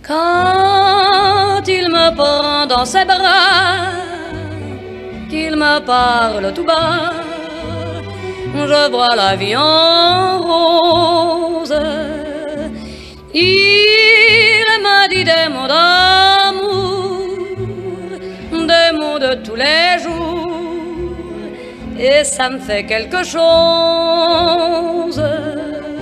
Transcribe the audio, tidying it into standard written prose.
Quand il me prend dans ses bras, qu'il me parle tout bas, je vois la vie en rose. Il m'a dit des mots d'amour, des mots de tous les jours, et ça me fait quelque chose.